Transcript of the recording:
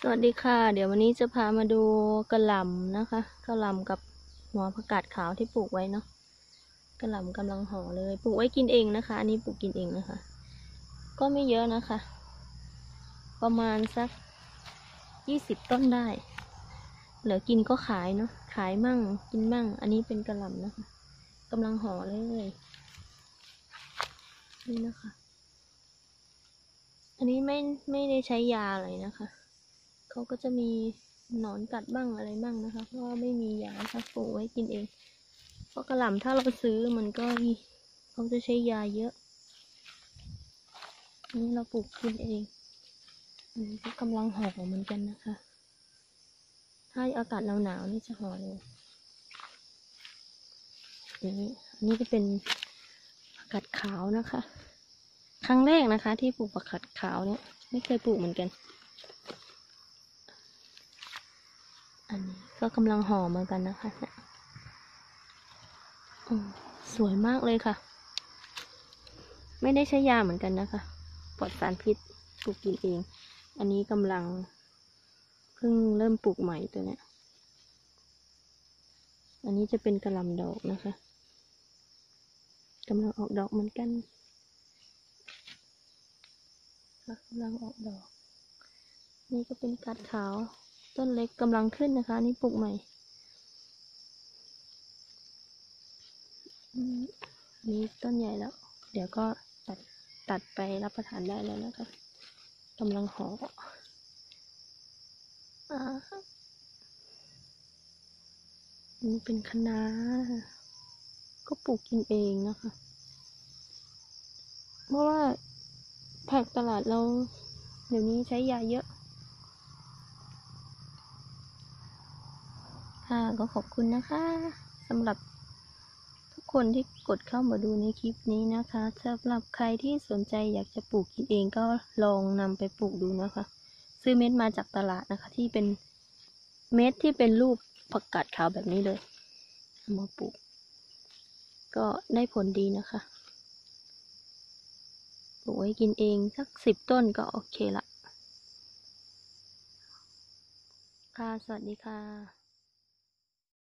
วัสดีค่ะเดี๋ยววันนี้จะพามาดูกระหล่ำนะคะกระหล่ำกับหัวผักกาดขาวที่ปลูกไว้เนาะกระหล่ำกำลังห่อเลยปลูกไว้กินเองนะคะอันนี้ปลูกกินเองนะคะก็ไม่เยอะนะคะประมาณสัก20 ต้นได้เหลือกินก็ขายเนาะขายมั่งกินมั่งอันนี้เป็นกระหล่ำนะคะกำลังห่อเลยนี่นะคะอันนี้ไม่ได้ใช้ยาอะไรนะคะเขาก็จะมีหนอนกัดบ้างอะไรบ้างนะคะเพราะว่าไม่มียาค่ะปลูกไว้กินเองเพราะกระหล่ำถ้าเราซื้อมันก็เขาจะใช้ยาเยอะนี่เราปลูกกินเองอันนี้ก็กำลังห่อเหมือนกันนะคะถ้าอากาศหนาวนี่จะห่อเลยอันนี้จะเป็นผักกาดขาวนะคะครั้งแรกนะคะที่ปลูกผักกาดขาวเนี่ยไม่เคยปลูกเหมือนกันอันนี้ก็กำลังห่อเหมือนกันนะคะสวยมากเลยค่ะไม่ได้ใช้ยาเหมือนกันนะคะปลอดสารพิษปลูกกินเองอันนี้กำลังเพิ่งเริ่มปลูกใหม่ตัวเนี้ยอันนี้จะเป็นกระหล่ำดอกนะคะกำลังออกดอกเหมือนกันกำลังออกดอกนี่ก็เป็นกาดขาวต้นเล็กกำลังขึ้นนะคะนี่ปลูกใหม่นี่ต้นใหญ่แล้วเดี๋ยวก็ตัดไปรับประทานได้แล้วนะคะกำลังห่อนี่เป็นคะน้าก็ปลูกกินเองนะคะเพราะว่าผักตลาดเราเดี๋ยวนี้ใช้ยาเยอะค่ะก็ขอบคุณนะคะสำหรับทุกคนที่กดเข้ามาดูในคลิปนี้นะคะสำหรับใครที่สนใจอยากจะปลูกกินเองก็ลองนำไปปลูกดูนะคะซื้อเม็ดมาจากตลาดนะคะที่เป็นเม็ดที่เป็นรูปผักกาดขาวแบบนี้เลยมาปลูกก็ได้ผลดีนะคะปลูกไว้กินเองสัก10 ต้นก็โอเคละค่ะสวัสดีค่ะ